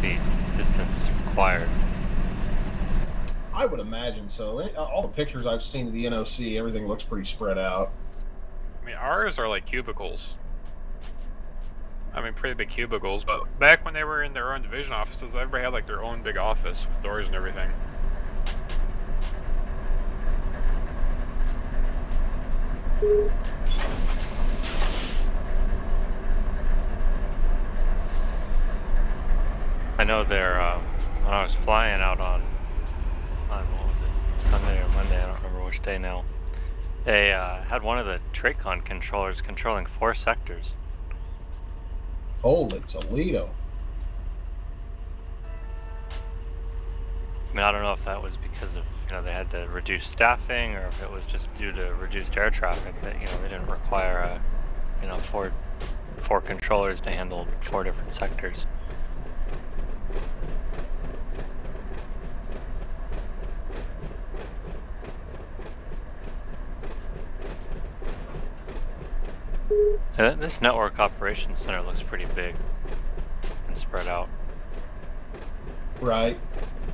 feet distance required. I would imagine so. All the pictures I've seen of the NOC, everything looks pretty spread out. I mean, ours are like cubicles. I mean, pretty big cubicles, but back when they were in their own division offices, everybody had like their own big office with doors and everything. I know they're, when I was flying out on what was it, Sunday or Monday, I don't remember which day now, they had one of the Tracon controllers controlling 4 sectors. Holy Toledo. I mean, I don't know if that was because of, they had to reduce staffing, or if it was just due to reduced air traffic that, they didn't require, 4 controllers to handle 4 different sectors. This network operations center looks pretty big and spread out. Right.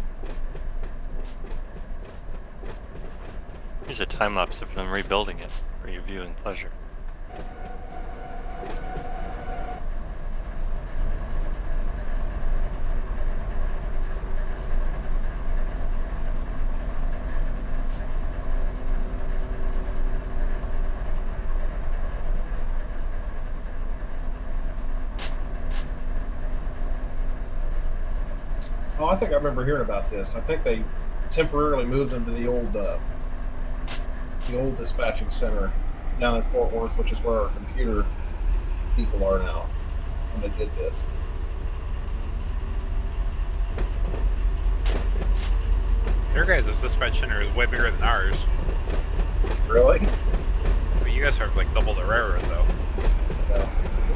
Here's a time lapse of them rebuilding it for your viewing pleasure. Oh, I think I remember hearing about this. I think they temporarily moved them to the old dispatching center down in Fort Worth, which is where our computer people are now, when they did this. Your guys' dispatch center is way bigger than ours. Really? But you guys have like double the railroad though. Yeah.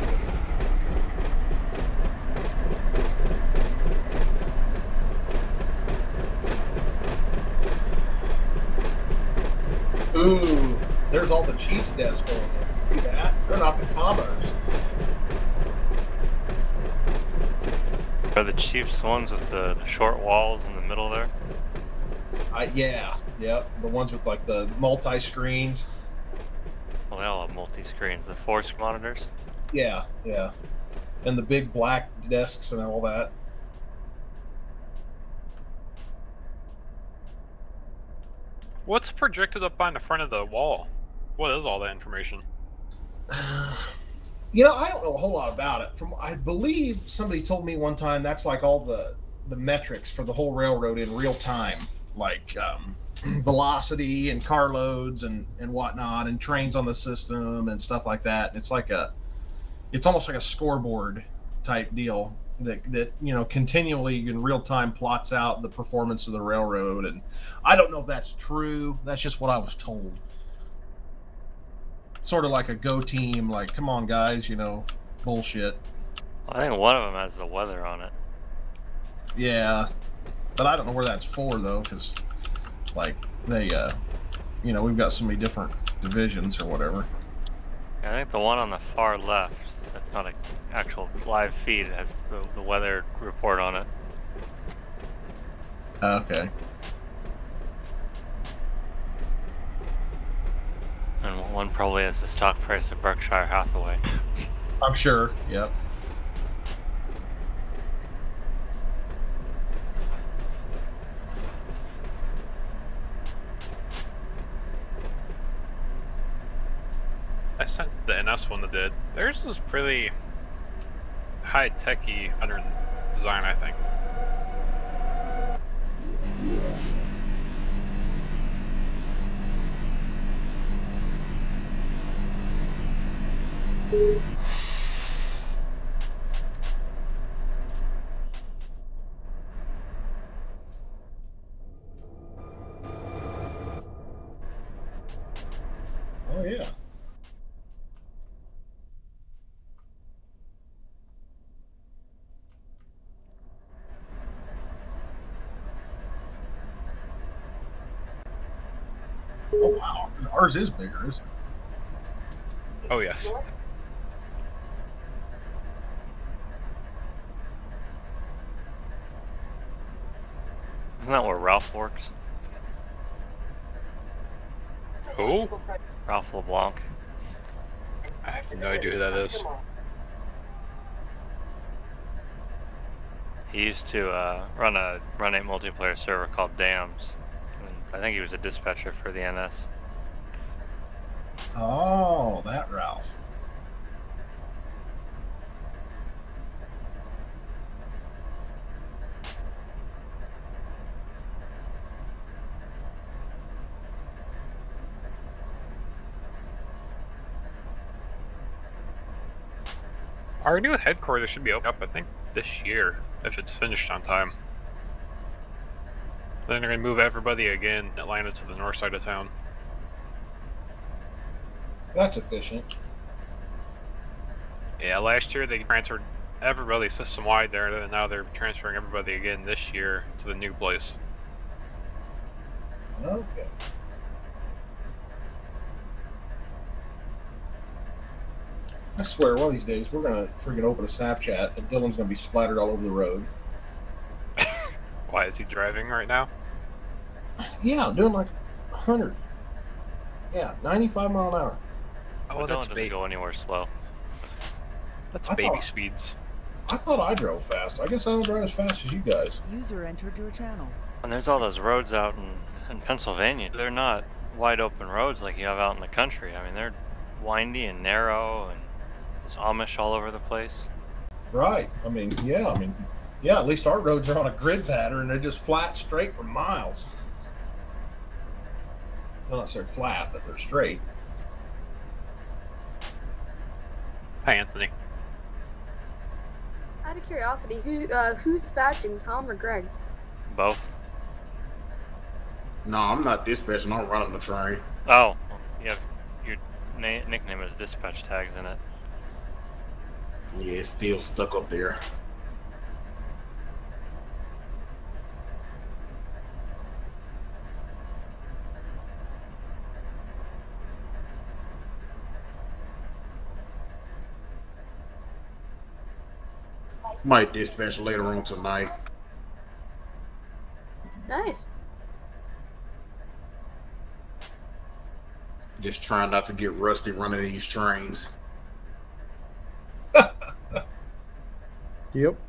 Ooh, there's all the Chiefs' desks going there. See that? They're not the commers. Are the Chiefs ones with the short walls in the middle there? Yeah, yep. The ones with like the multi-screens. Well, they all have multi-screens. The force monitors? Yeah, yeah. And the big black desks and all that. What's projected up on the front of the wall? What is all that information? I don't know a whole lot about it. I believe somebody told me one time that's like all the metrics for the whole railroad in real time, like velocity and carloads and whatnot, and trains on the system and stuff like that. It's almost like a scoreboard type deal that continually in real time plots out the performance of the railroad. And I don't know if that's true. That's just what I was told. Sort of like a go team, like, come on guys, bullshit. I think one of them has the weather on it. Yeah, but I don't know where that's for though, because like they we've got so many different divisions or whatever. I think the one on the far left, that's not an actual live feed, it has the weather report on it. Okay. And one probably has the stock price of Berkshire Hathaway. I'm sure, yep. I sent the NS one that did. Theirs is pretty high-techy under design, I think. Oh yeah. Oh wow, ours is bigger, isn't it? Oh yes. Isn't that where Ralph works? Who? Ralph LeBlanc. I have no idea who that is. He used to run a Run 8 multiplayer server called Dams. And I think he was a dispatcher for the NS. Oh, that Ralph. Our new headquarters should be open up, I think, this year, if it's finished on time. Then they're gonna move everybody again in Atlanta to the north side of town. That's efficient. Yeah, last year they transferred everybody system-wide there, and now they're transferring everybody again this year to the new place. Okay. I swear, one of these days we're gonna freaking open a Snapchat and Dylan's gonna be splattered all over the road. Why is he driving right now? Yeah, doing like 100. Yeah, 95 mile an hour. Oh, But that's Dylan doesn't baby. go anywhere slow. That's I baby thought- speeds. I thought I drove fast. I guess I don't drive as fast as you guys. User entered your channel. And there's all those roads out in Pennsylvania. They're not wide open roads like you have out in the country. I mean, they're windy and narrow, and there's Amish all over the place. Right. I mean, yeah, at least our roads are on a grid pattern. They're just flat, straight for miles. Well, not so flat, but they're straight. Hi, Anthony. Out of curiosity, who's dispatching, Tom or Greg? Both. No, I'm not dispatching. I'm running the train. Oh, yeah. Your nickname has dispatch tags in it. Yeah, it's still stuck up there. Might dispatch later on tonight. Nice. Just trying not to get rusty running these trains. Yep.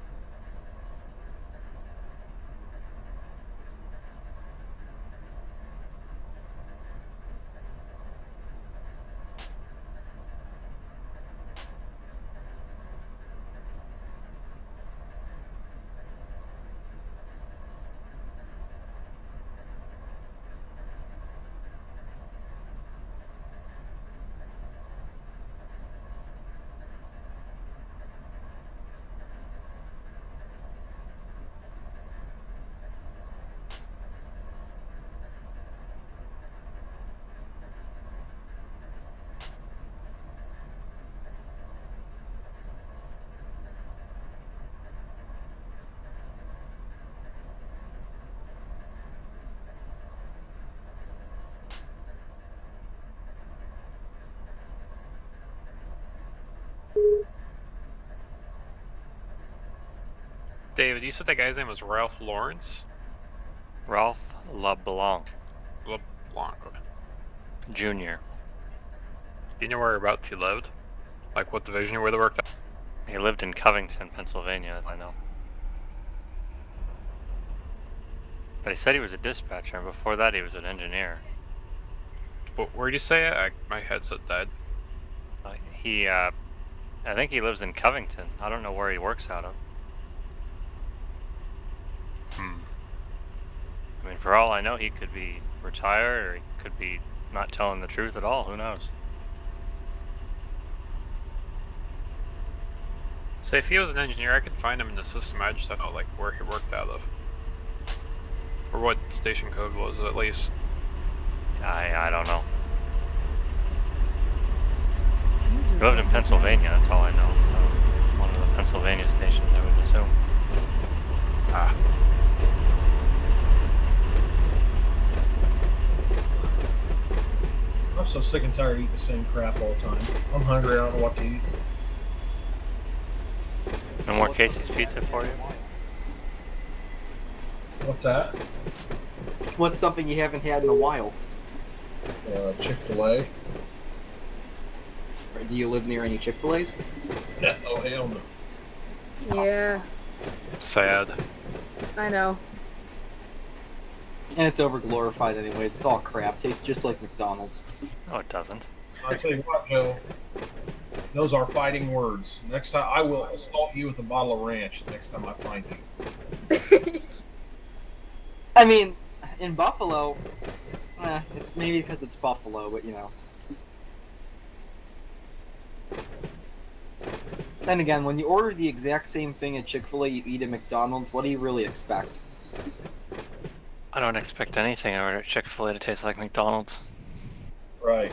David, you said that guy's name was Ralph Lawrence? Ralph LeBlanc LeBlanc. Okay. Jr. Do you know whereabouts he lived? Like what division he would have worked at? He lived in Covington, Pennsylvania, I know. But he said he was a dispatcher, and before that he was an engineer. But where'd you say it? My headset died. I think he lives in Covington. I don't know where he works out of. I mean, for all I know, he could be retired, or he could be not telling the truth at all. Who knows? So if he was an engineer, I could find him in the system. I just don't know like where he worked out of, or what station code was at least. I don't know. User He lived in Pennsylvania. That's all I know. So one of the Pennsylvania stations, I would assume. Ah. I'm so sick and tired of eating the same crap all the time. I'm hungry. I don't know what to eat. No more Casey's Pizza for you? What's that? What's something you haven't had in a while? Chick-fil-A. Or do you live near any Chick-fil-A's? Oh, hell no. Yeah, Sad. I know. And it's over-glorified anyways. It's all crap. Tastes just like McDonald's. No, it doesn't. I'll tell you what, Joe. Those are fighting words. Next time, I will assault you with a bottle of ranch next time I find you. I mean, in Buffalo, it's maybe because it's Buffalo, but you know. Then again, when you order the exact same thing at Chick-fil-A you eat at McDonald's, what do you really expect? I don't expect anything I order at Chick-fil-A to taste like McDonald's. Right.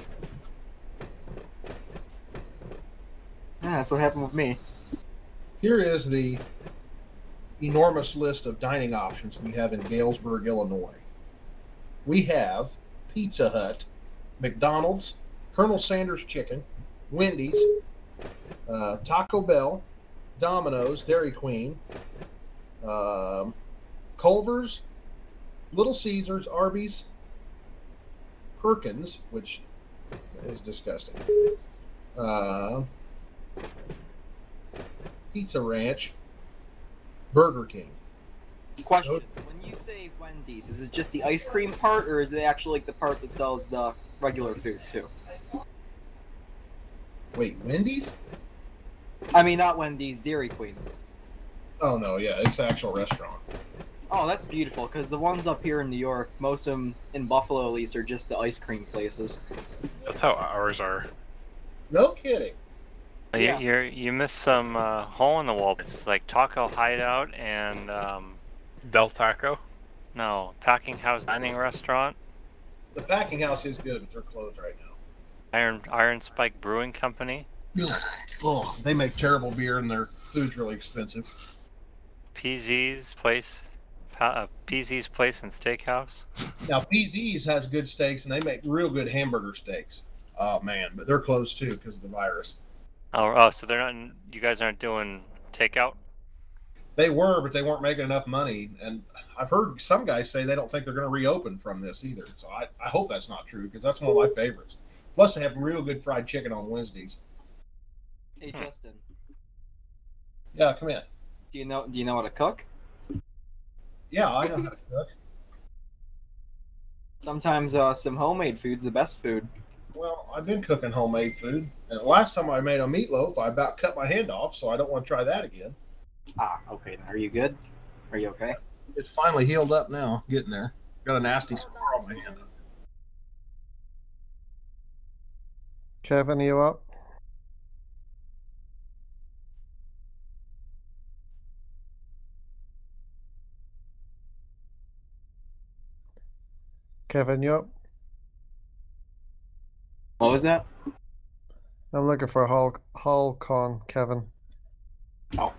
Yeah, that's what happened with me. Here is the enormous list of dining options we have in Galesburg, Illinois. We have Pizza Hut, McDonald's, Colonel Sanders Chicken, Wendy's, Taco Bell, Domino's, Dairy Queen, Culver's, Little Caesars, Arby's, Perkins, which is disgusting, Pizza Ranch, Burger King. Question: when you say Wendy's, is it just the ice cream part, or is it actually like the part that sells the regular food too? Wait, Wendy's? I mean, not Wendy's, Dairy Queen. Oh no, yeah, it's an actual restaurant. Oh, that's beautiful, because the ones up here in New York, most of them, in Buffalo at least, are just the ice cream places. That's how ours are. No kidding. Yeah. You missed some hole in the wall. It's like Taco Hideout and Del Taco. no, Packing House Dining Restaurant, The Packing House is good, but they're closed right now. Iron Spike Brewing Company, Oh, they make terrible beer and their food's really expensive. PZ's Place, PZ's Place and Steakhouse. Now, PZ's has good steaks and they make real good hamburger steaks. Oh man, but they're closed too because of the virus. Oh, so they're not. You guys aren't doing takeout? They were, but they weren't making enough money. And I've heard some guys say they don't think they're going to reopen from this either. So I hope that's not true because that's one of my favorites. Plus, they have real good fried chicken on Wednesdays. Hey, Justin, Yeah, come in. do you know how to cook? Yeah, I know how to cook. Sometimes some homemade food's the best food. Well, I've been cooking homemade food. And the last time I made a meatloaf, I about cut my hand off, so I don't want to try that again. Ah, okay. Are you good? Are you okay? It's finally healed up now, getting there. Got a nasty scar on my hand. Kevin, are you up? Kevin, you up? What was that? I'm looking for Hulk Kevin. Oh.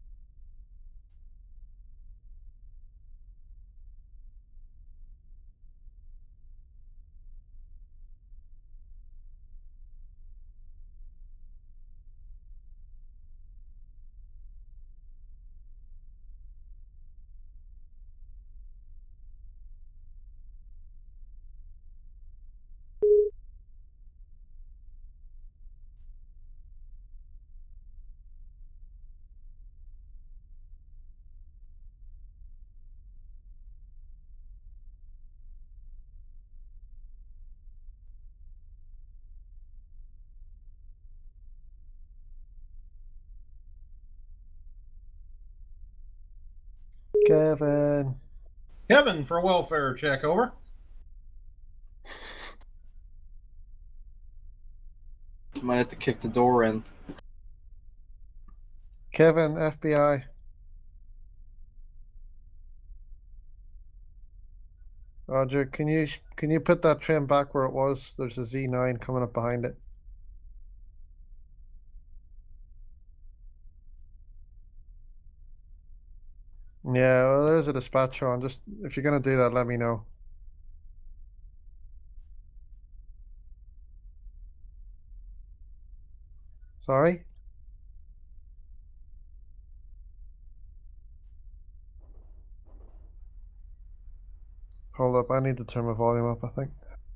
Kevin. Kevin, for a welfare check, over. Might have to kick the door in. Kevin, FBI. Roger, can you put that train back where it was? There's a Z9 coming up behind it. Yeah, well, there's a dispatcher on. Just if you're gonna do that, let me know. Sorry? Hold up, I need to turn my volume up, I think.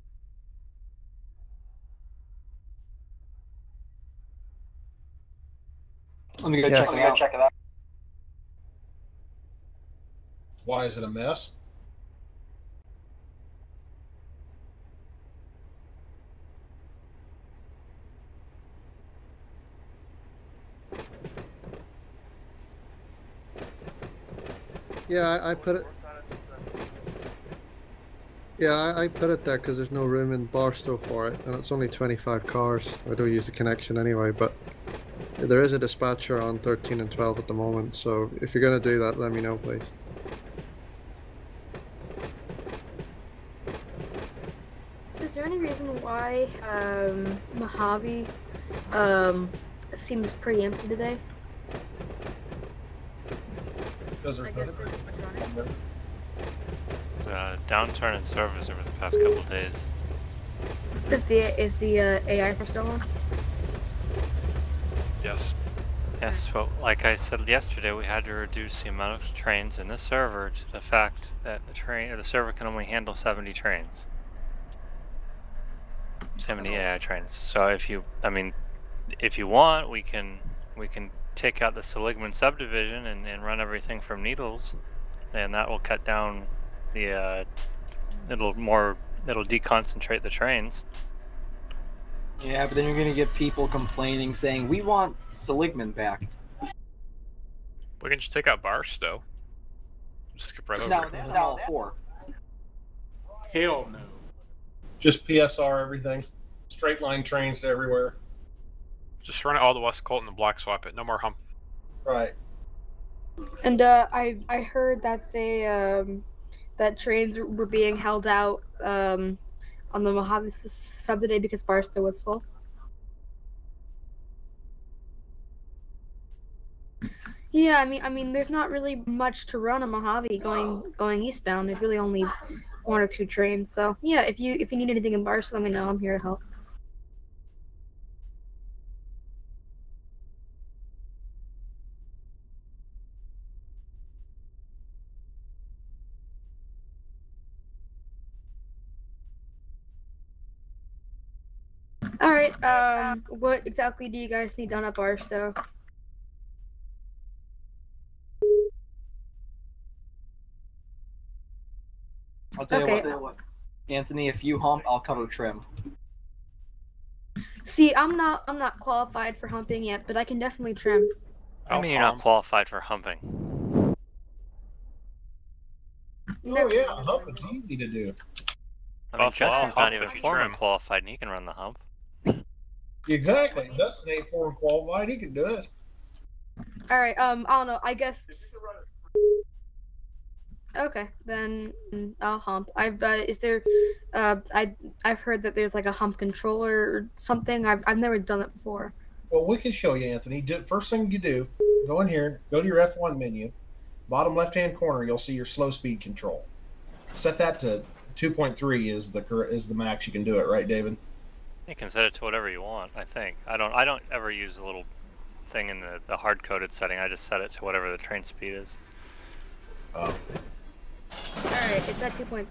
Let me go Yes. check it out. Why is it a mess? Yeah, I put it. Yeah, I put it there because there's no room in Barstow for it, and it's only 25 cars. I don't use the connection anyway, but there is a dispatcher on 13 and 12 at the moment, so if you're going to do that, let me know, please. Is there any reason why Mojave seems pretty empty today? Does I it? guess they're just like running. The downturn in service over the past couple days. Is the AI stuff still on? Yes. Yes, but like I said yesterday, we had to reduce the amount of trains in the server to the fact that the server can only handle 70 trains. 70 AI trains. So if you want, we can take out the Seligman subdivision and run everything from Needles, and that will cut down the it'll deconcentrate the trains. Yeah, but then you're gonna get people complaining, saying we want Seligman back. We can just take out Barstow. Just skip right over No, it. that's all four. Hell no. Just PSR everything. Straight line trains to everywhere. Just run it all to West Colton and block swap it. No more hump. Right. And I heard that they that trains were being held out on the Mojave sub today because Barstow was full. Yeah, I mean, there's not really much to run on Mojave going eastbound. There's really only one or two trains. So yeah, if you need anything in Barstow, let me know. I'm here to help. All right. What exactly do you guys need done at Barstow? I'll tell Okay. you what, Anthony, if you hump, I'll cover trim. See, I'm not qualified for humping yet, but I can definitely trim. I mean, you're not qualified for humping. Oh yeah, hump is easy to do. I mean, Well, Justin's hump not even if you foreman trim. qualified, and he can run the hump. Exactly. Dustin ain't foreign qualified. He can do it. All right. I don't know. I guess. Okay, then I'll hump. I've heard that there's like a hump controller or something. I've never done it before. Well, we can show you, Anthony. First thing you do, go in here, go to your F1 menu, bottom left-hand corner. You'll see your slow speed control. Set that to 2.3 is the max you can do it, right, David? You can set it to whatever you want. I think. I don't ever use a little thing in the hard-coded setting. I just set it to whatever the train speed is. Oh. All right, it's at 2.3.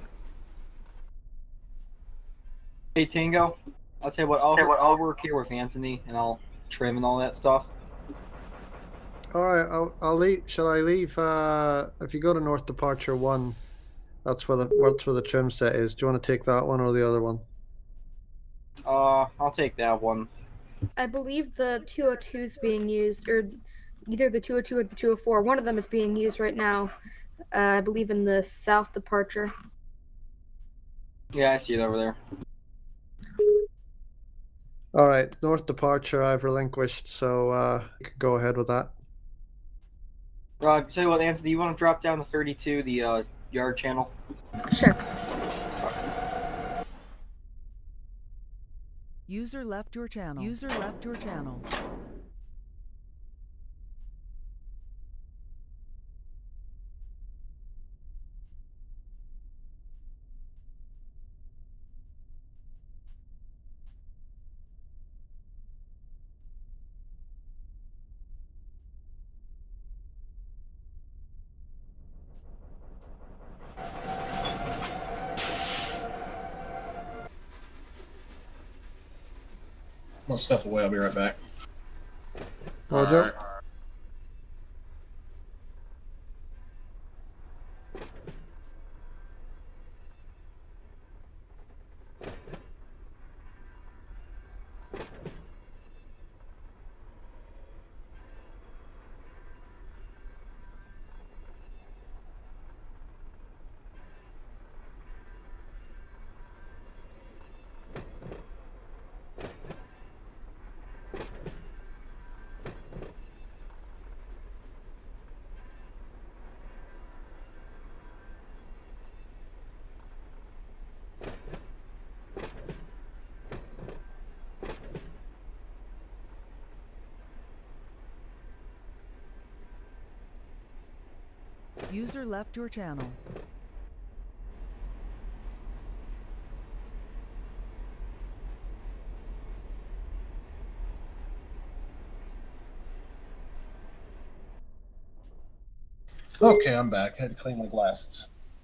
Hey Tango, I'll tell you what. I'll work here with Anthony, and I'll trim and all that stuff. All right, I'll leave. Shall I leave? If you go to North Departure 1, that's where the trim set is. Do you want to take that one or the other one? I'll take that one. I believe the 202 is being used, or either the 202 or the 204. One of them is being used right now. I believe in the South Departure. Yeah, I see it over there. All right, North Departure I've relinquished, so you can go ahead with that. Tell you what, Anthony, you want to drop down to 32, the yard channel? Sure. User left your channel. User left your channel. gonna step away. I'll be right back. Roger. Alright. User left your channel. Okay, I'm back. I had to clean my glasses.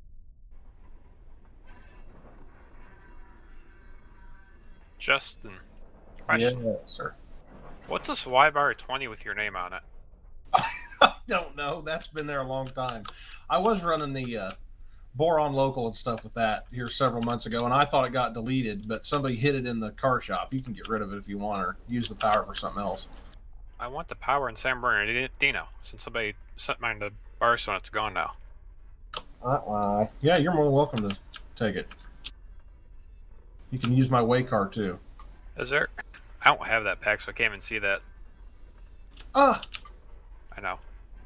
Justin, Yeah, question. sir. What's this Y-Bar20 with your name on it? I don't know. That's been there a long time. I was running the Boron Local and stuff with that here several months ago, and I thought it got deleted, but somebody hid it in the car shop. You can get rid of it if you want, or use the power for something else. I want the power in San Bernardino, since somebody sent mine to Barstow and it's gone now. Yeah, you're more than welcome to take it. You can use my way car too. Is there? I don't have that pack, so I can't even see that. Ah, I know.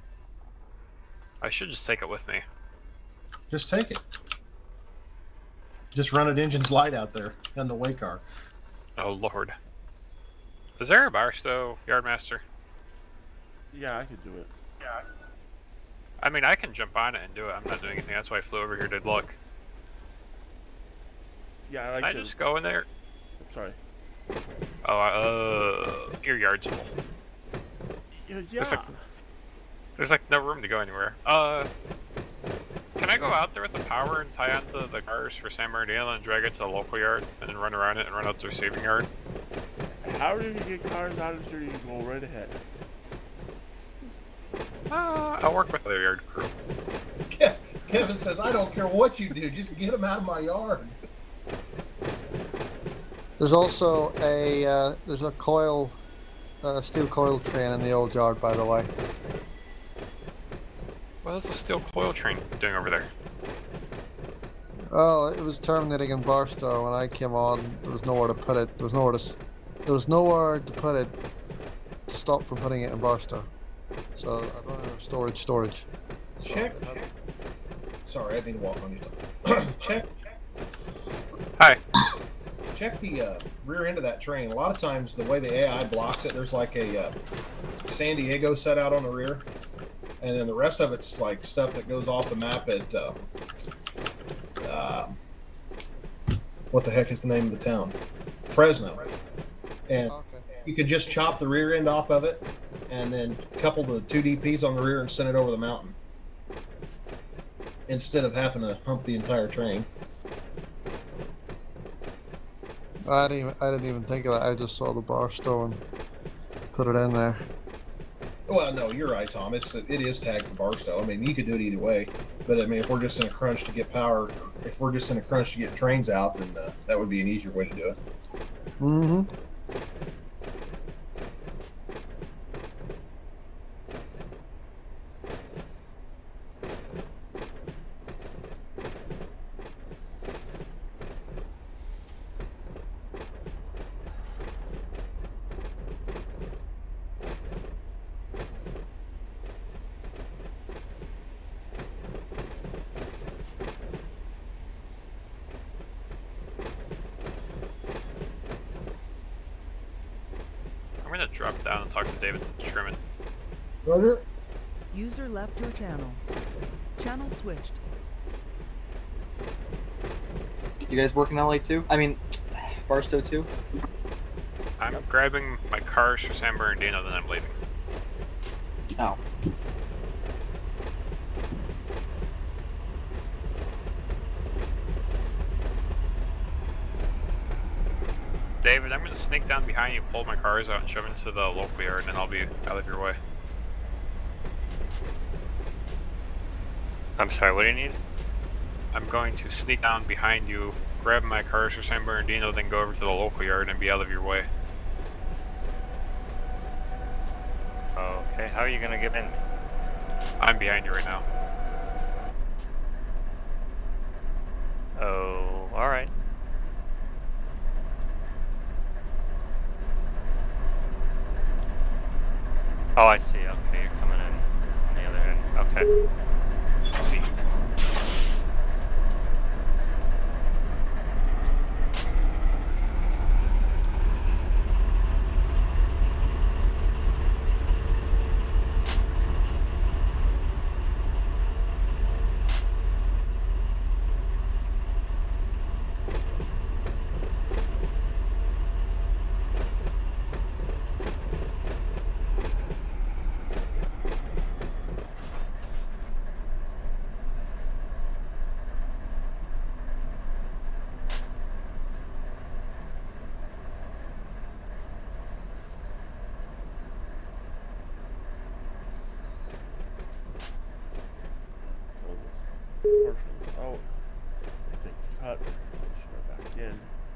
I should just take it with me. just take it. Just run it engine's light out there in the way car. Oh lord. Is there a Barstow Yardmaster? Yeah, I could do it. Yeah. I mean, I can jump on it and do it. I'm not doing anything. That's why I flew over here to look. Yeah, I like Can I to. just go in there? I'm sorry. Oh, your yard's full. Yeah. There's like no room to go anywhere. Can I go out there with the power and tie onto the cars for San Bernardino and drag it to the local yard and then run around it and run out to the receiving yard? How do you get cars out of here? You can go right ahead. I'll work with the yard crew. Kevin says, I don't care what you do, just get them out of my yard. There's also a there's a coil, steel coil train in the old yard, by the way. What is the steel coil train doing over there? Oh, it was terminating in Barstow. When I came on, there was nowhere to put it. There was nowhere to put it to stop from putting it in Barstow. So I don't have storage. So Check. Sorry, I didn't walk on you. Check. Hi. Check the rear end of that train. A lot of times, the way the AI blocks it, there's like a San Diego set out on the rear, and then the rest of it's like stuff that goes off the map at what the heck is the name of the town? Fresno. And you could just chop the rear end off of it, and then couple the two DPs on the rear and send it over the mountain, instead of having to hump the entire train. I didn't even think of that. I just saw the Barstow and put it in there. Well, no, you're right, Tom. It is tagged for Barstow. I mean, you could do it either way. But I mean, if we're just in a crunch to get power, if we're just in a crunch to get trains out, then that would be an easier way to do it. Mm-hmm. I'm gonna drop down and talk to David to trim it. Roger. User left your channel. Channel switched. You guys working LA too? I mean, Barstow too? I'm grabbing my cars for San Bernardino, then I'm leaving. Oh. David, I'm gonna sneak down behind you, pull my cars out, and shove into the local yard, and I'll be out of your way. I'm sorry, what do you need? I'm going to sneak down behind you, grab my cars for San Bernardino, then go over to the local yard and be out of your way. Okay, how are you gonna get in? I'm behind you right now. Oh, alright. Oh, I see. Okay, you're coming in on the other end. Okay. See. Portions out. Take the cut. Shove it back in.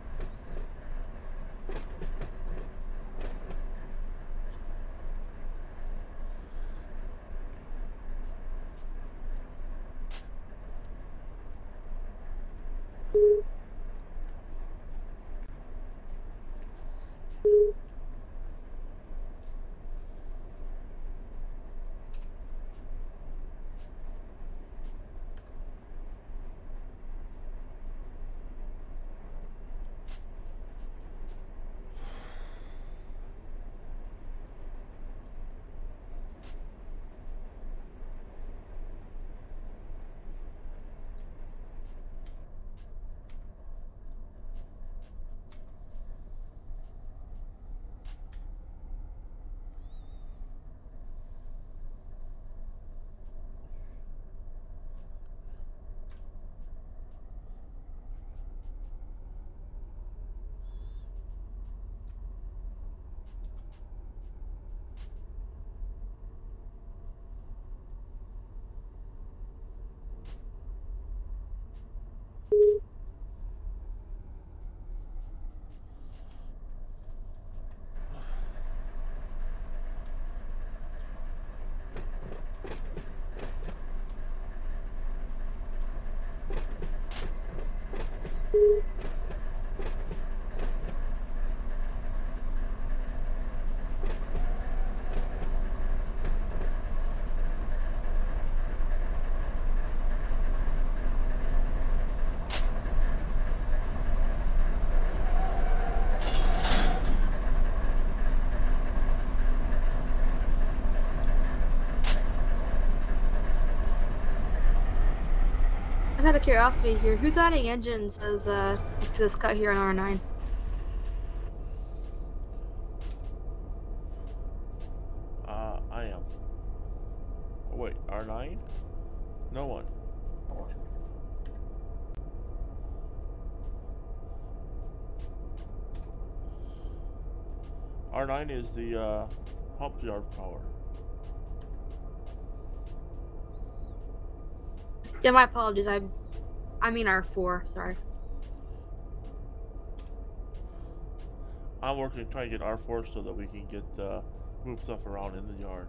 Just out of curiosity here, who's adding engines as to this cut here on R9? I am. Oh, wait, R9? No one. R9 is the hump yard power. Yeah, my apologies. I mean R4. Sorry. I'm working trying to get R4 so that we can get move stuff around in the yard.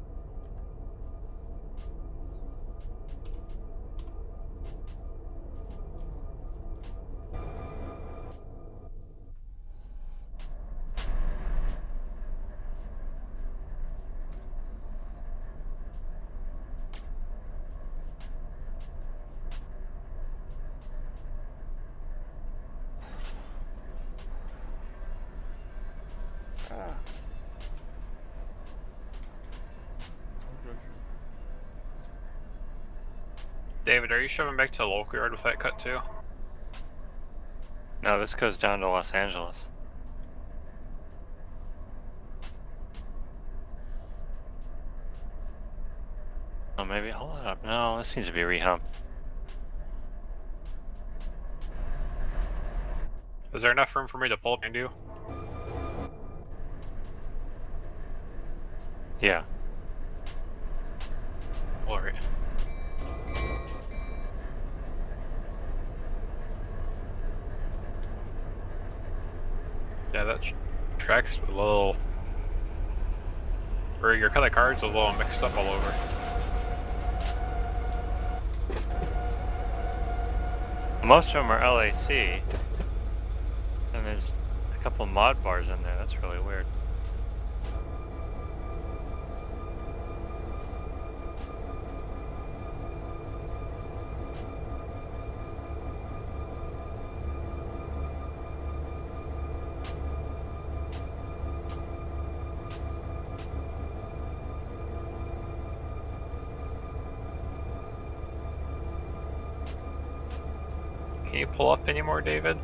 David, are you shoving back to the local yard with that cut too? No, this goes down to Los Angeles. Oh, maybe, hold up. No, this needs to be rehumped. Is there enough room for me to pull behind you? Yeah. Alright. Yeah, that track's a little... Or your color card's a little mixed up all over. Most of them are LAC, and there's a couple mod bars in there. That's really weird. Can you pull up anymore, David?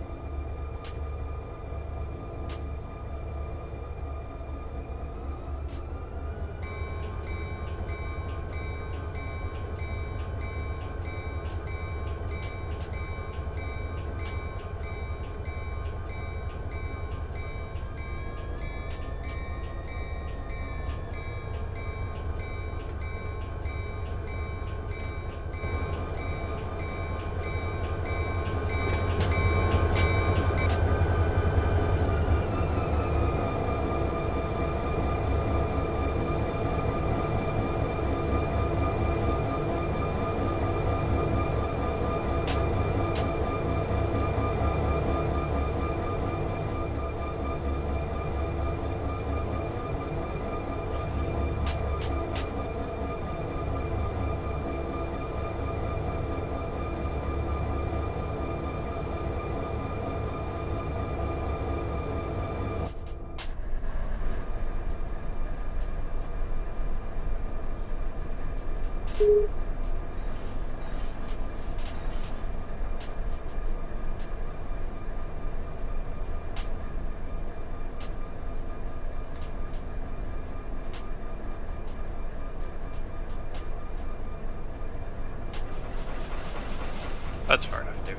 That's far enough, David.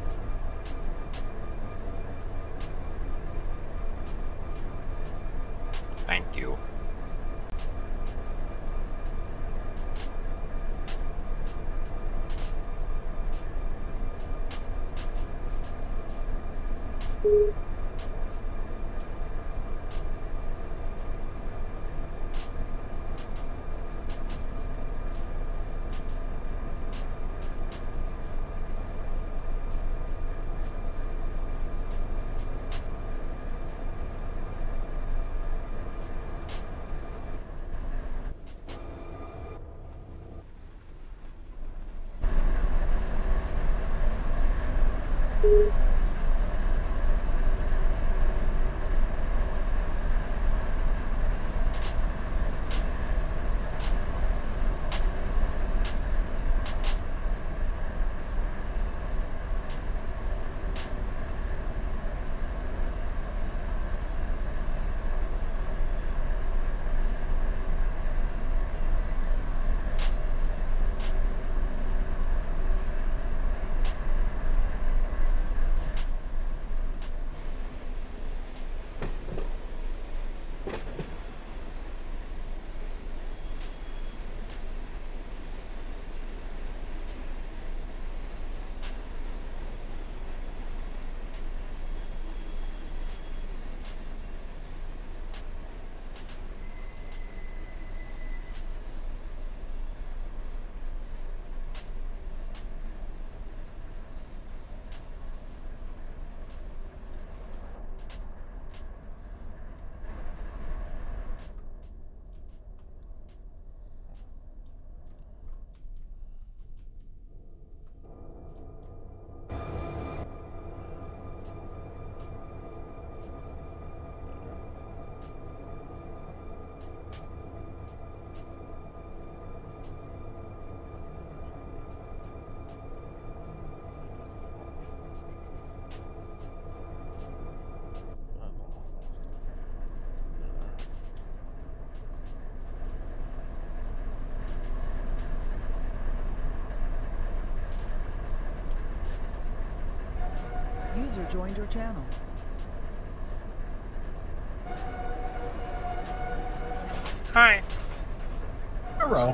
Thank you. User joined your channel. Hi. Hello.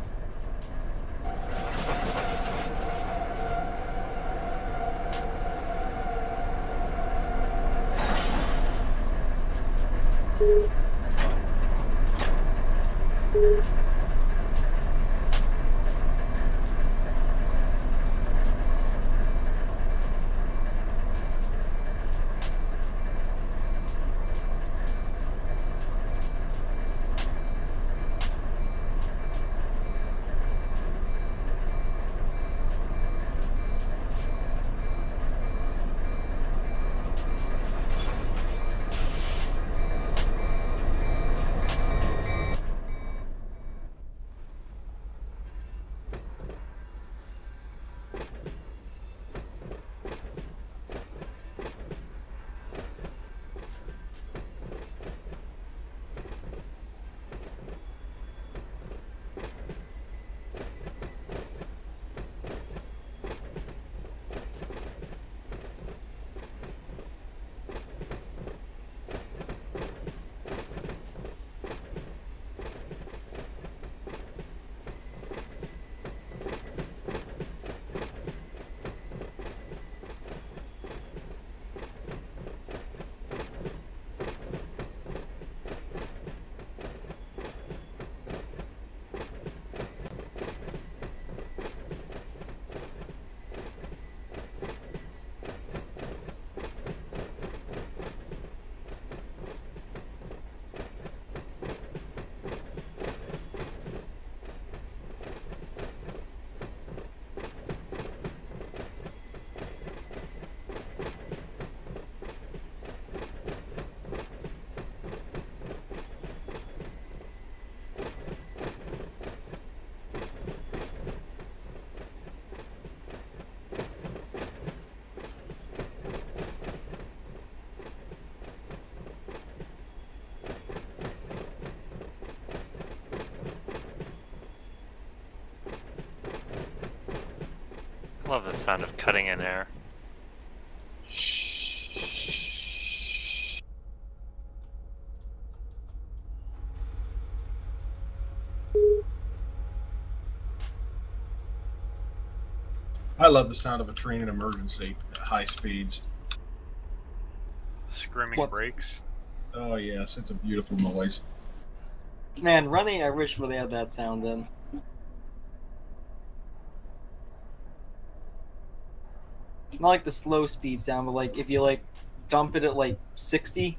I love the sound of cutting in air. I love the sound of a train in emergency at high speeds. Screaming What? brakes. Oh yes, it's a beautiful noise. Man, running, I wish they had that sound in. Not like the slow speed sound, but like if you like dump it at like 60.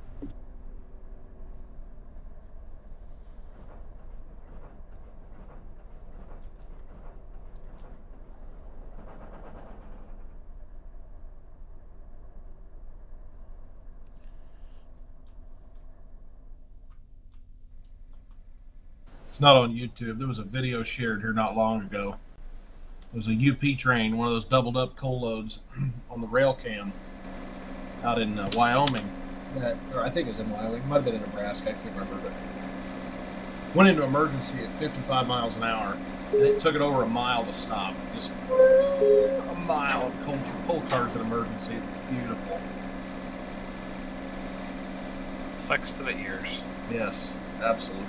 It's not on YouTube. There was a video shared here not long ago. It was a UP train, one of those doubled up coal loads on the rail cam out in Wyoming. Or I think it was in Wyoming. It might have been in Nebraska. I can't remember. But went into emergency at 55 miles an hour, and it took it over a mile to stop. Just a mile of coal cars in emergency. Beautiful. Sucks to the ears. Yes, absolutely.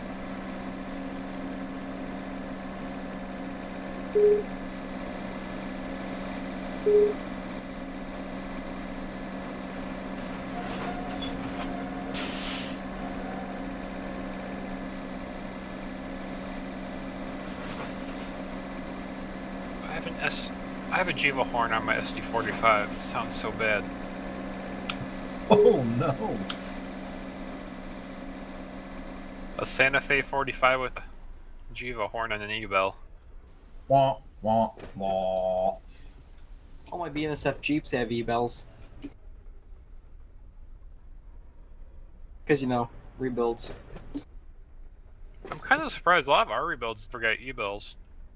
I have a Jiva horn on my SD45. It sounds so bad. Oh no! A Santa Fe 45 with a Jiva horn and an E-bell. Wah wah wah. All my BNSF Jeeps have E-bells. Because, you know, rebuilds. I'm kind of surprised a lot of our rebuilds forget E-bells.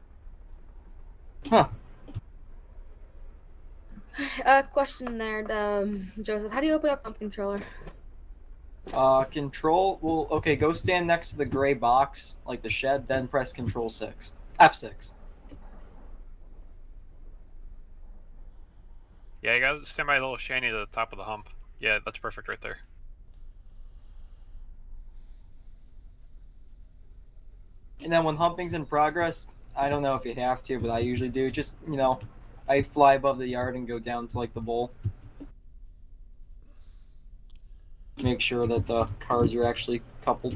Huh. Question there, Joseph. How do you open up pump controller? Control, well, okay, go stand next to the gray box, like the shed, then press Control 6. F6. Yeah, you gotta stand by a little shanty at the top of the hump. Yeah, that's perfect right there. And then when humping's in progress, I don't know if you have to, but I usually do. Just, you know, I fly above the yard and go down to like the bowl. Make sure that the cars are actually coupled.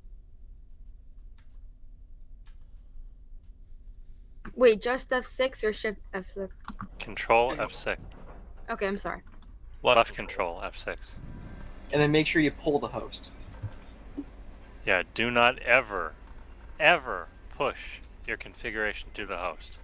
Wait, just F6 or shift F6? Control F6. Okay, I'm sorry. Left control F6. And then make sure you pull the host. Yeah, do not ever, ever push your configuration to the host.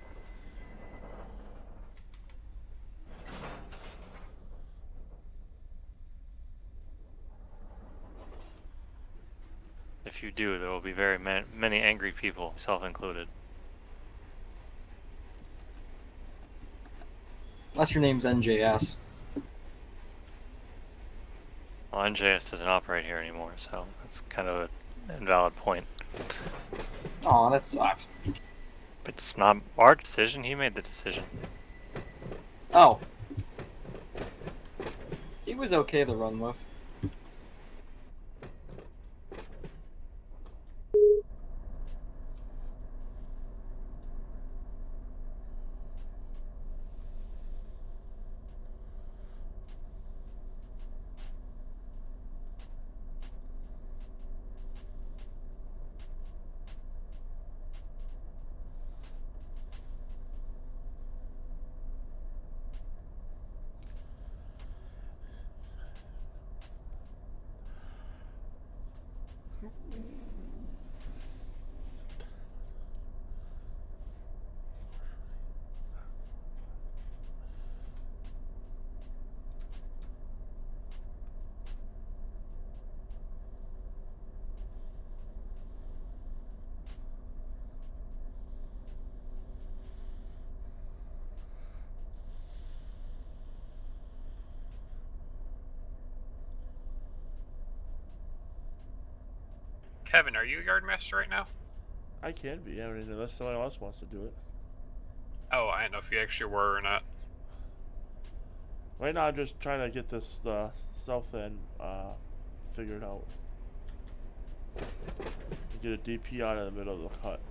If you do, there will be very many angry people, self-included. Unless your name's NJS. Well, NJS doesn't operate here anymore, so that's kind of an invalid point. Aw, that sucks. But it's not our decision, he made the decision. Oh. He was okay to run with. Kevin, are you yard master right now? I can be. I mean, unless someone else wants to do it. Oh, I don't know if you actually were or not. Right now, I'm just trying to get this south end figured out. Get a DP out of the middle of the cut.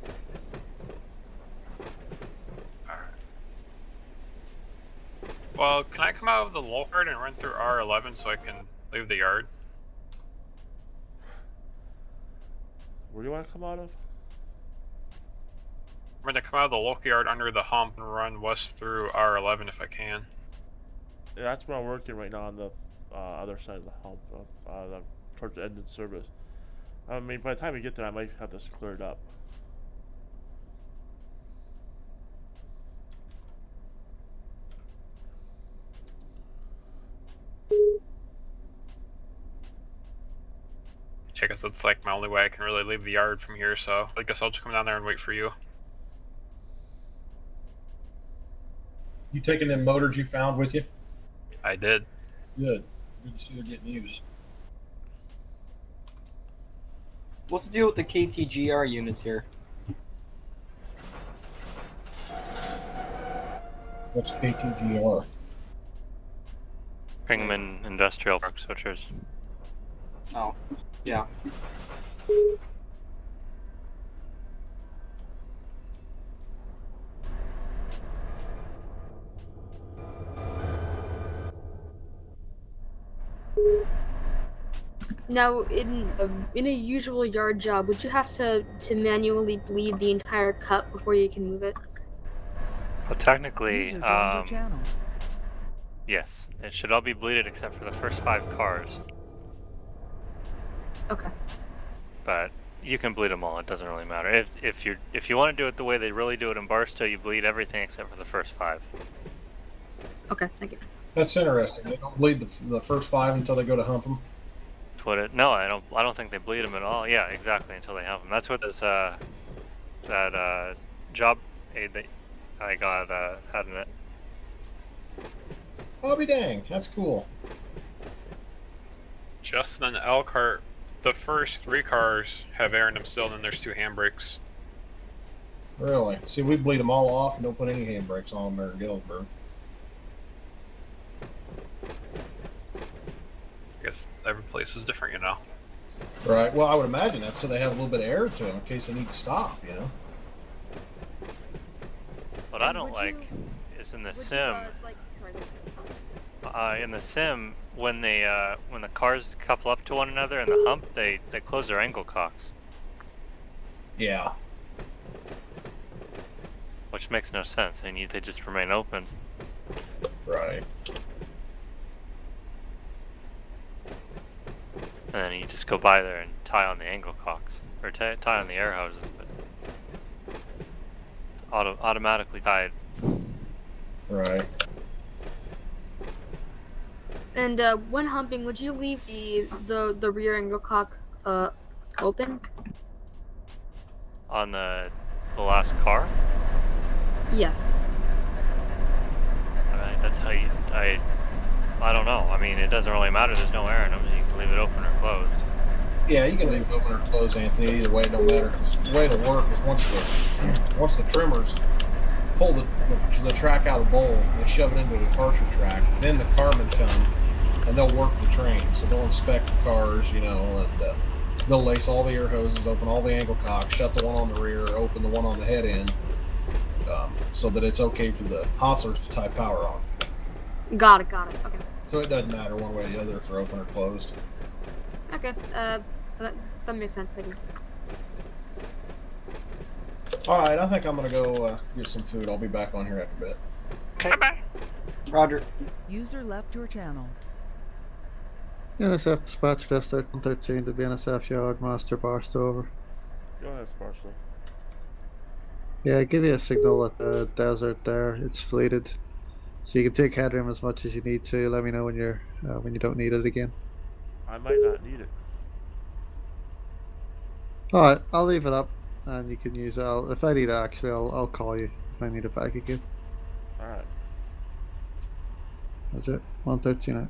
Alright. Well, can I come out of the low yard and run through R11 so I can leave the yard? Where do you want to come out of? I'm gonna come out of the local yard under the hump and run west through R11 if I can. Yeah, that's where I'm working right now on the other side of the hump, towards the end of service. I mean, by the time we get there, I might have this cleared up. I guess that's like my only way I can really leave the yard from here, so I guess I'll just come down there and wait for you. You taking them motors you found with you? I did. Good. Good to see they're getting used. What's the deal with the KTGR units here? What's KTGR? Kingman Industrial Park Switchers. Oh, yeah. Now, in a usual yard job, would you have to manually bleed the entire cut before you can move it? Well, technically, User joined your channel. yes. It should all be bleeded except for the first 5 cars. Okay. But you can bleed them all. It doesn't really matter. If you want to do it the way they really do it in Barstow, you bleed everything except for the first 5. Okay, thank you. That's interesting. They don't bleed the first 5 until they go to hump them. No, I don't think they bleed them at all. Yeah, exactly, until they have them. That's what this that job aid that I got had in it. I'll be dang. That's cool. Justin and Elkhart, the first 3 cars have air in them still, and then there's 2 handbrakes. Really? See, we bleed them all off and don't put any handbrakes on them there in Galesburg. I guess every place is different, you know. Right. Well, I would imagine that's so they have a little bit of air to them in case they need to stop. You know. What I don't like is in the sim. In the sim, when the cars couple up to one another in the hump, they close their angle cocks. Yeah. Which makes no sense. They just remain open. Right. And then you just go by there and tie on the angle cocks, or tie on the air hoses, but automatically tied. Right. And when humping, would you leave the rear angle cock open? On the last car? Yes. I mean, that's how you. I don't know. I mean, it doesn't really matter. There's no air in them. You can leave it open or closed. Yeah, you can leave it open or closed, Anthony. Either way, it don't matter. 'Cause the way it'll work is once the trimmers pull the track out of the bowl and they shove it into a departure track, then the carmen come and they'll work the train. So they'll inspect the cars, you know, and they'll lace all the air hoses, open all the angle cocks, shut the one on the rear, open the one on the head end, so that it's okay for the hostlers to tie power on. Got it. Okay. So it doesn't matter one way or the other if they're open or closed. Okay. That makes sense. Thank you. All right, I think I'm gonna go get some food. I'll be back on here after a bit. Okay. Bye-bye. Roger. User left your channel. NSF dispatch desk 13 to the NSF yard, Master Barstow over. Go ahead, Barstow. Yeah, give you a signal at the desert there. It's fleeted, so you can take headroom as much as you need to. Let me know when you don't need it again. I might not need it. All right, I'll leave it up, and you can use it. If I need it, actually, I'll call you if I need it back again. All right. That's it. 113 out.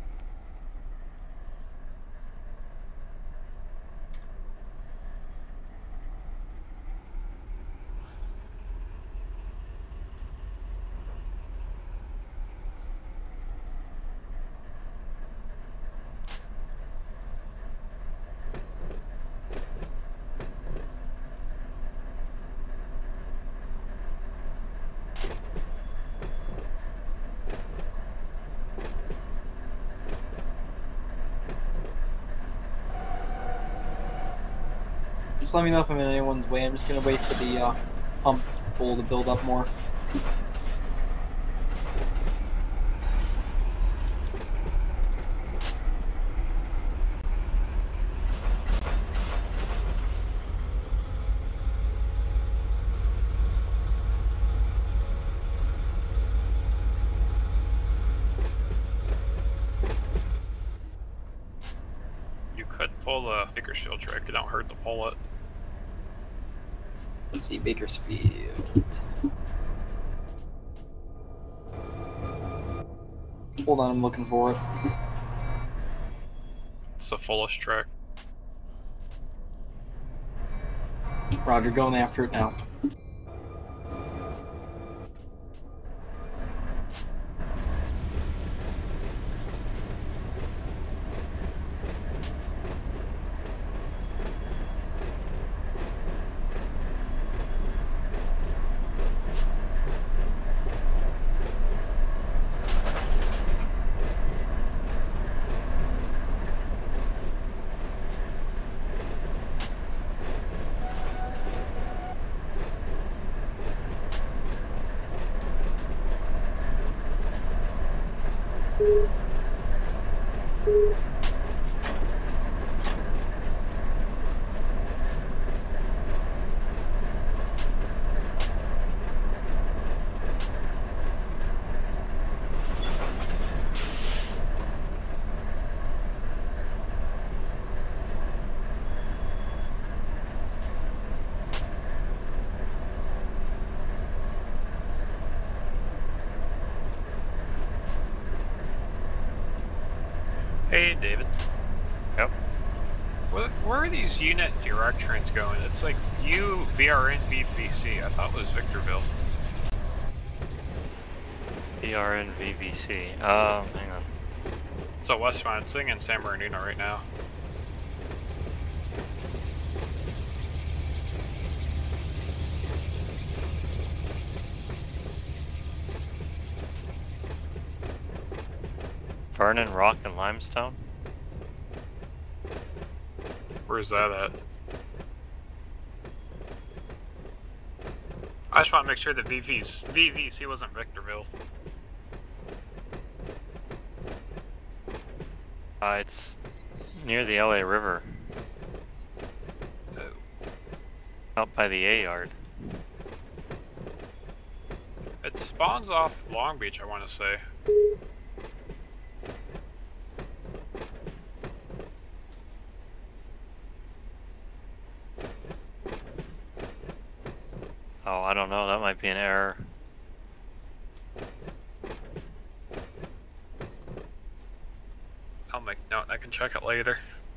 Just let me know if I'm in anyone's way. I'm just gonna wait for the hump pool to build up more. You could pull the Bakersfield trick. It don't hurt to pull it. Let's see, Bakersfield. Hold on, I'm looking for it. It's the fullest trick. Roger, going after it now. Hey, David. Yep. Where are these unit directions going? It's like VRN, VVC. I thought it was Victorville. VRN, VVC. Hang on. So West Lansing and San Bernardino right now. Burning rock and limestone? Where's that at? I just want to make sure that VVC wasn't Victorville. It's near the LA River. Oh. Out by the A yard. It spawns off Long Beach, I want to say. Oh, I don't know, that might be an error. I'll make note, I can check it later.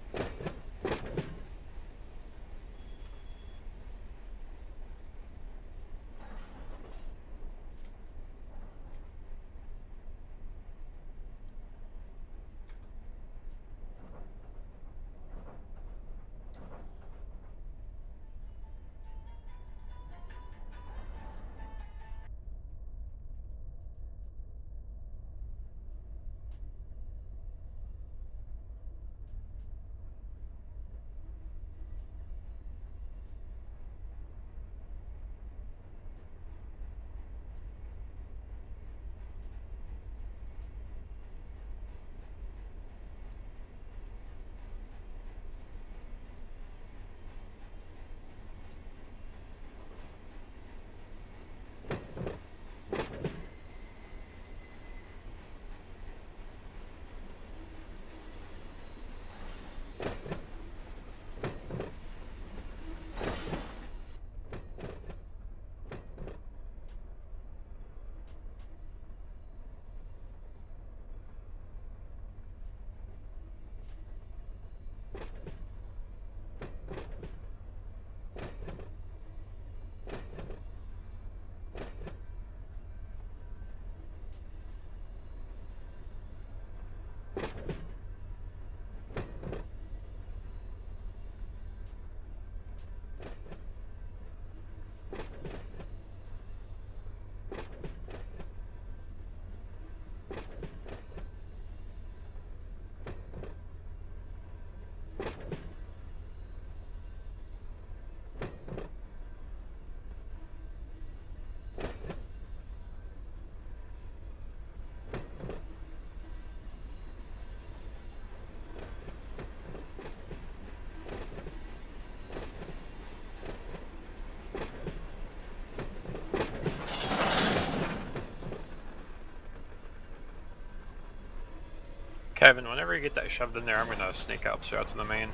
Kevin, whenever you get that shoved in there, I'm gonna sneak out straight out to the main.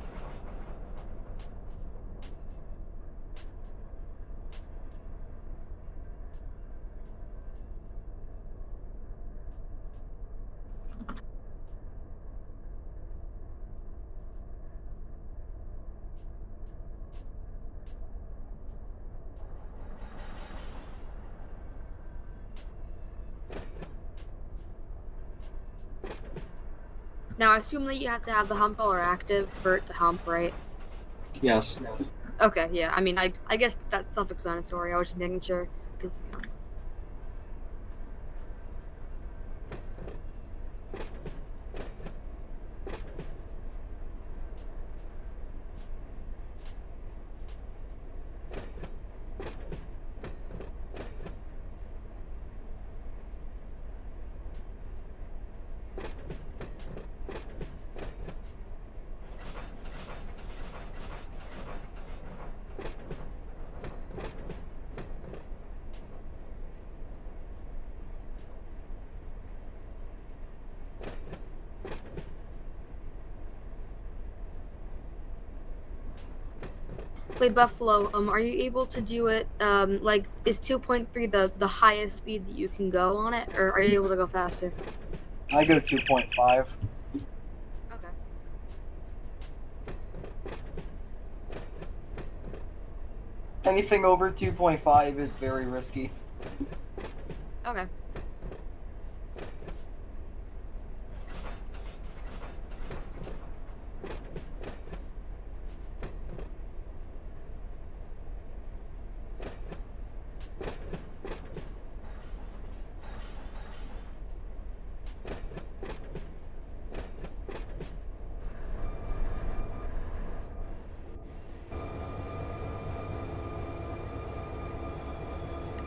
Now, I assume that you have to have the hump color active for it to hump, right? Yes. Okay, yeah. I mean, I guess that's self-explanatory. I was just making sure, because, you know. Wait, Buffalo, are you able to do it, like, is 2.3 the highest speed that you can go on it, or are you able to go faster? I go 2.5. Okay. Anything over 2.5 is very risky. Okay.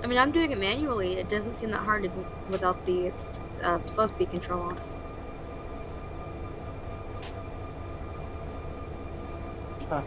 I mean, I'm doing it manually. It doesn't seem that hard to do without the slow speed control on. Huh.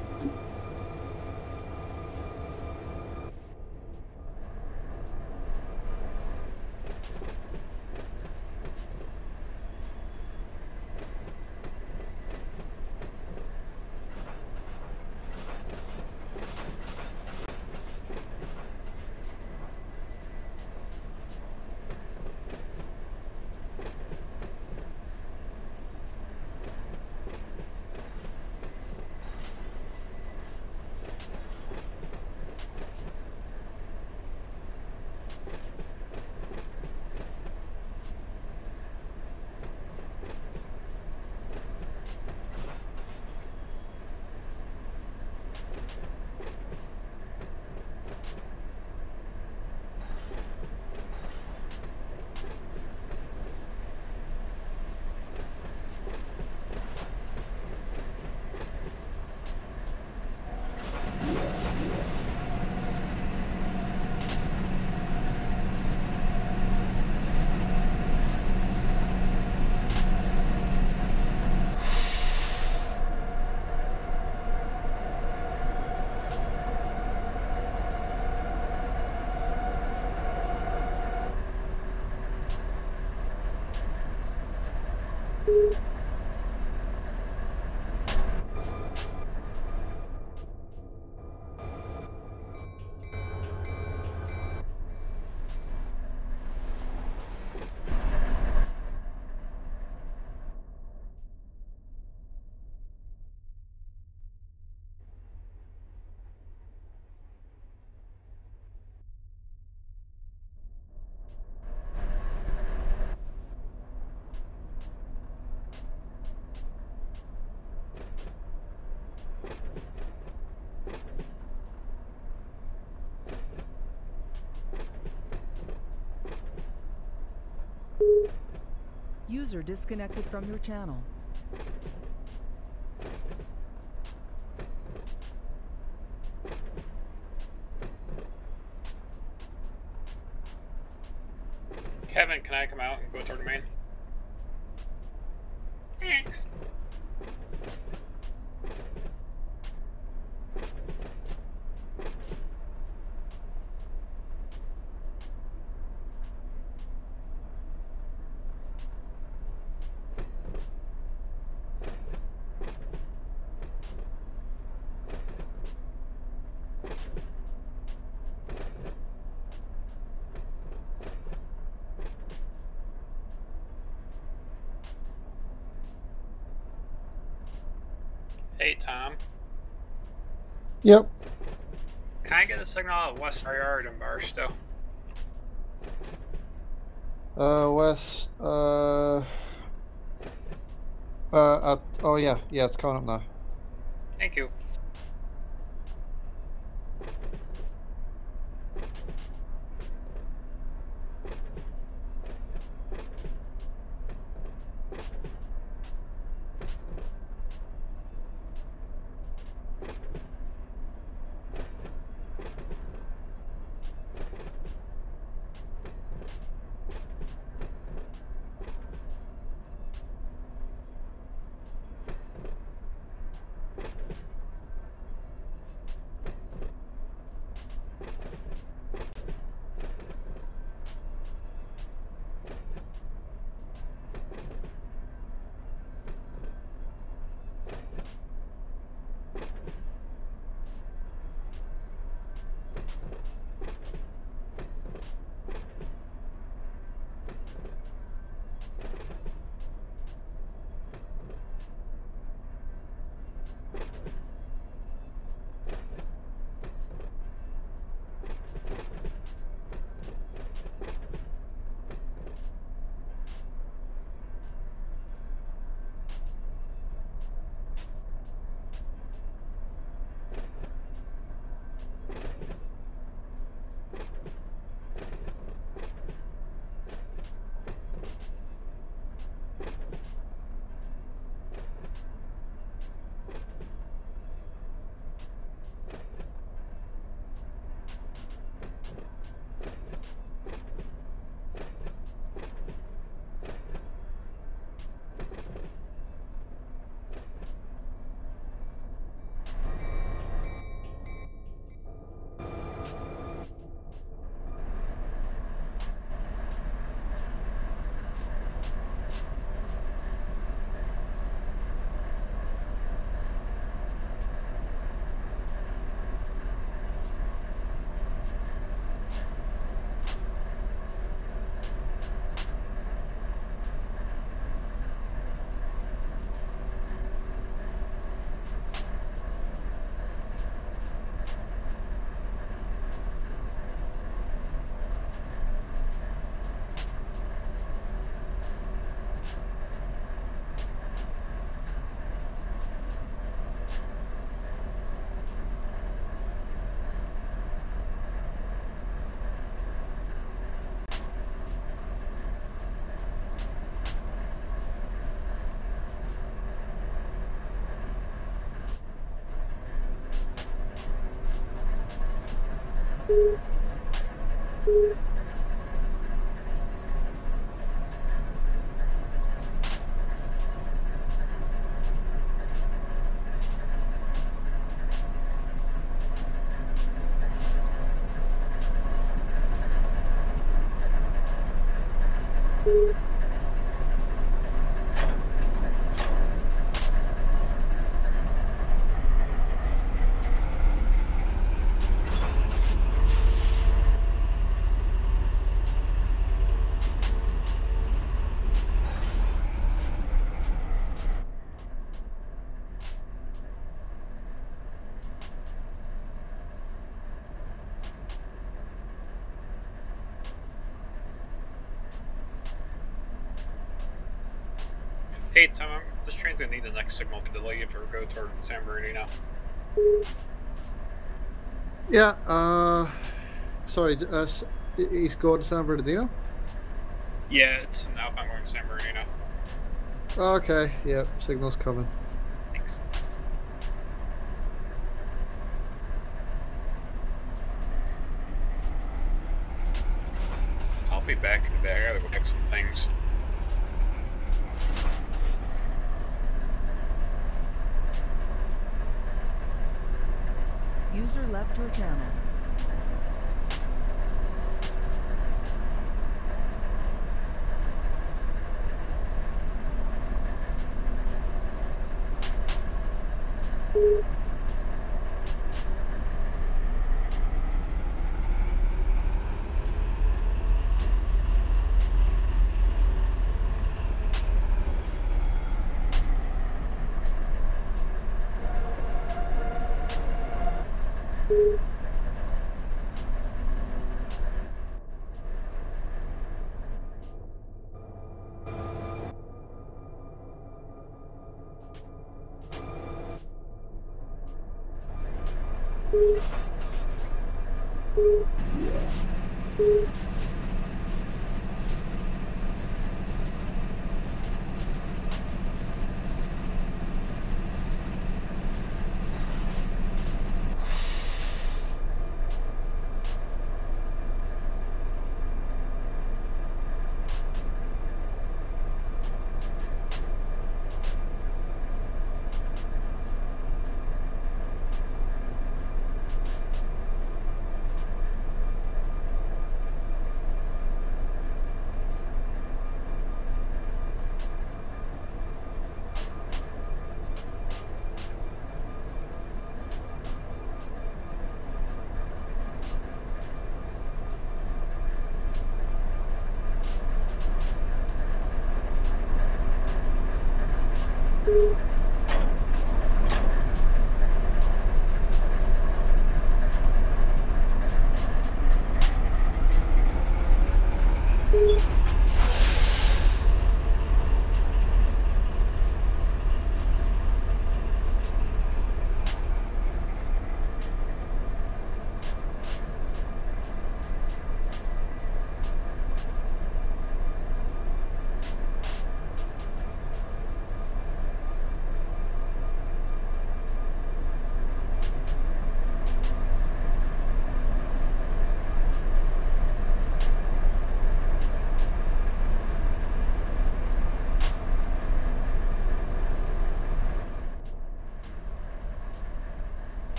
User disconnected from your channel. Kevin, can I come out and go toward the main? Thanks. Hey, Tom. Yep. Can I get a signal at West Yard in Barstow? West, oh yeah, it's coming up now. Thank you. Hey, Tom, this train's gonna need the next signal to delay you to go toward San Bernardino. Yeah, sorry, he's going to San Bernardino? Yeah, it's an outbound going to San Bernardino. Okay, yeah, signal's coming. Thanks. I'll be back in a bit. I gotta go check some things. User left your channel.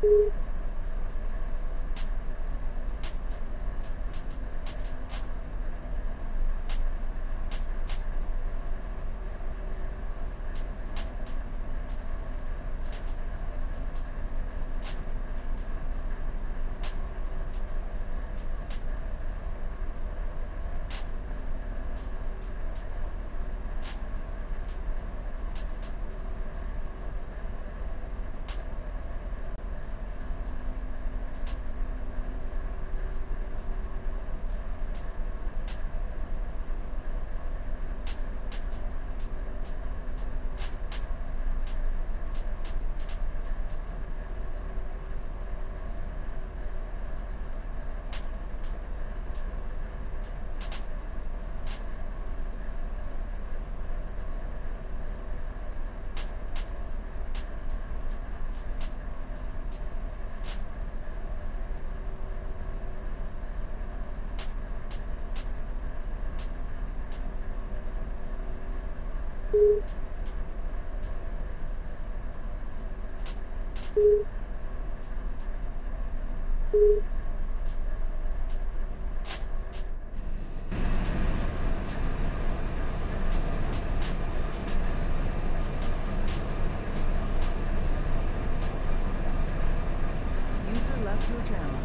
User left your channel.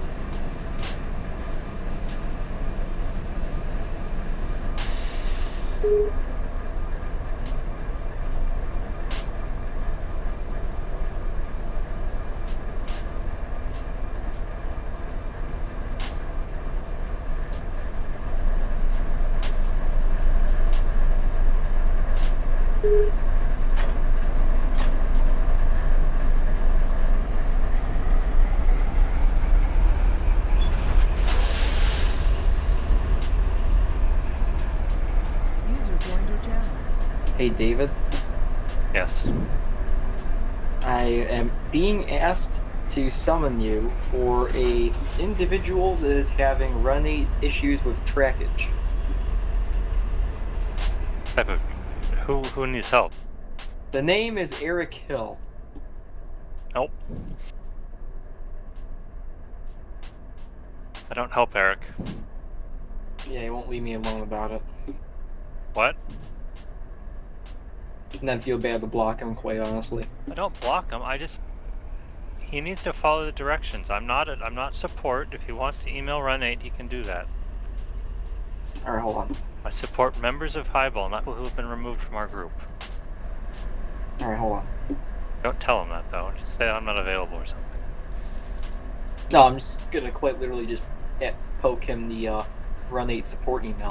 User joined your channel. Hey, David. Yes. I am being asked to summon you for a individual that is having Run 8 issues with trackage. Type of who needs help? The name is Eric Hill. Nope. I don't help Eric. Yeah, he won't leave me alone about it. What? And then feel bad to block him, quite honestly. I don't block him. He needs to follow the directions. I'm not support. If he wants to email Run 8, he can do that. Alright, hold on. I support members of Highball, not people who have been removed from our group. Alright, hold on. Don't tell him that though. Just say I'm not available or something. No, I'm just gonna quite literally just poke him the Run 8 support email.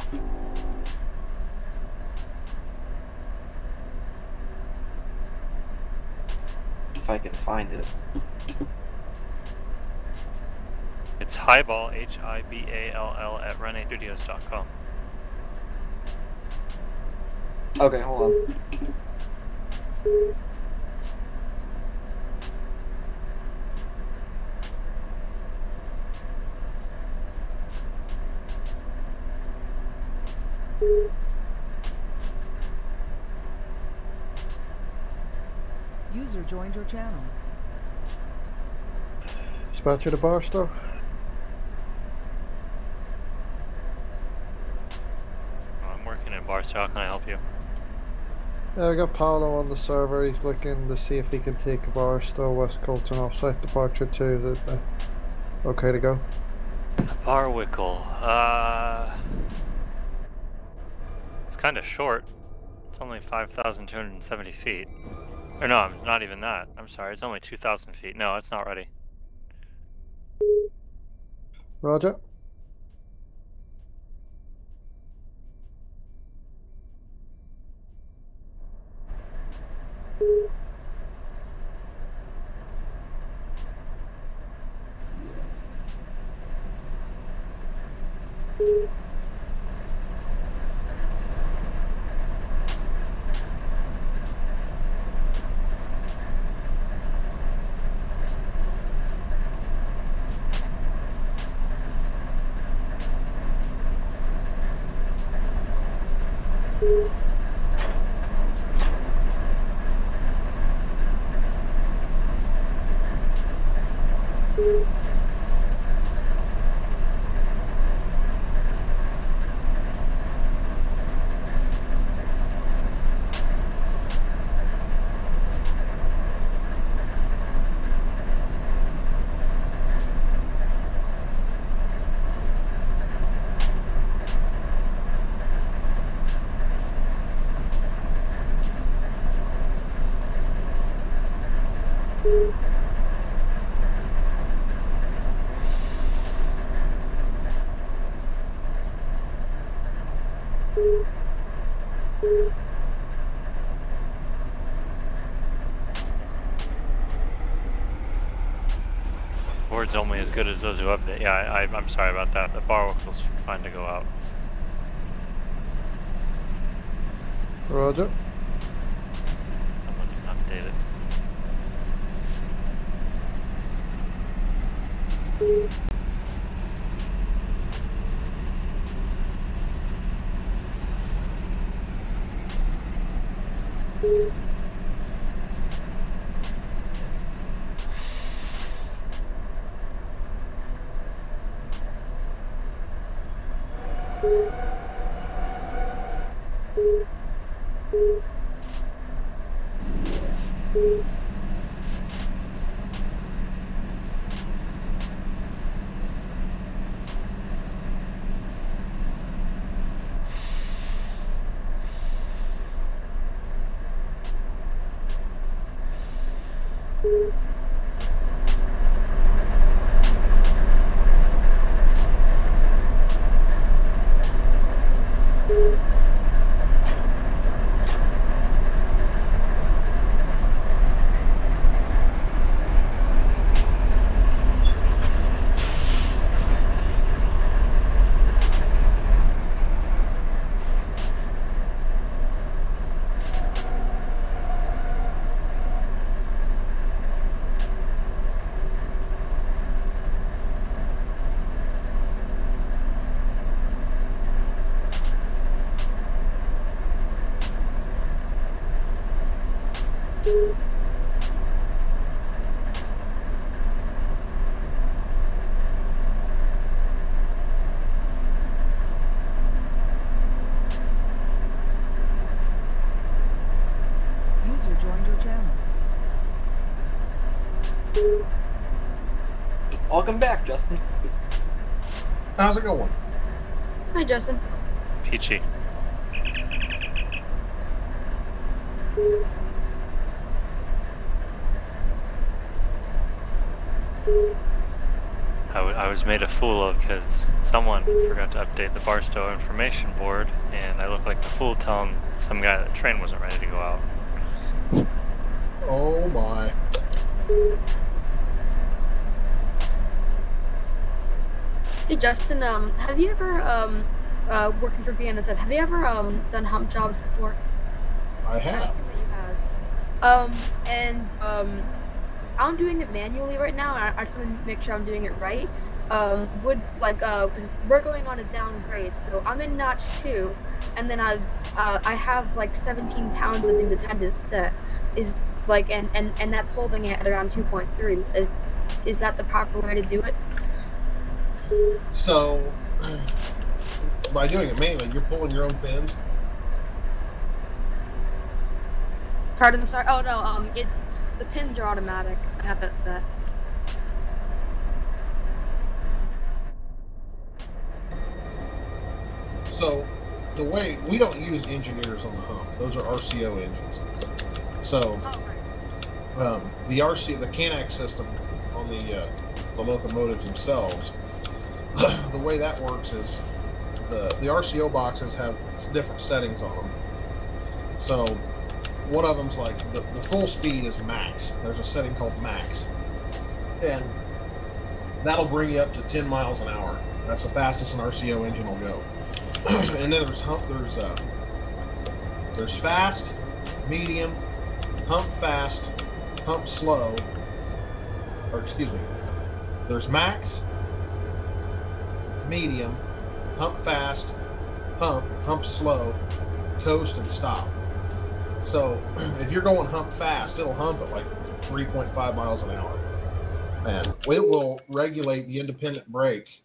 If I can find it. It's Highball, Hiball at run8studios.com. Okay, hold on. User joined your channel. Dispatcher to Barstow. I'm working in Barstow. How can I help you? I got Paolo on the server. He's looking to see if he can take a Barstow, West Colton offsite departure 2. Is it okay to go? Barwickle. It's kind of short. It's only 5,270 feet. Or no, not even that. I'm sorry, it's only 2,000 feet. No, it's not ready. Roger. is only as good as those who update. Yeah, I'm sorry about that. The bar was fine to go out. Roger. Someone didn't update it. User joined your channel. Welcome back, Justin. How's it going? Hi, Justin. Peachy. I was made a fool of because someone forgot to update the Barstow information board, and I looked like the fool telling some guy that the train wasn't ready to go out. Oh my. Hey, Justin. Have you ever working for BNSF? Have you ever done hump jobs before? I have. That you have. I'm doing it manually right now, and I just want to make sure I'm doing it right. Because we're going on a downgrade, so I'm in notch 2, and then I have like 17 pounds of independence set. Is like, and that's holding it at around 2.3. Is that the proper way to do it? So, by doing it manually, you're pulling your own pins. Pardon, sorry. Oh no, it's the pins are automatic. I have that set. So, the way we don't use engineers on the hump; those are RCO engines. So, the CANAC system on the locomotives themselves, the way that works is the RCO boxes have different settings on them. So, one of them's like the full speed is max. There's a setting called max, and that'll bring you up to 10 miles an hour. That's the fastest an RCO engine will go. And then there's fast, medium, hump fast, hump slow, or excuse me, there's max, medium, hump fast, hump slow, coast, and stop. So if you're going hump fast, it'll hump at like 3.5 miles an hour. And it will regulate the independent brake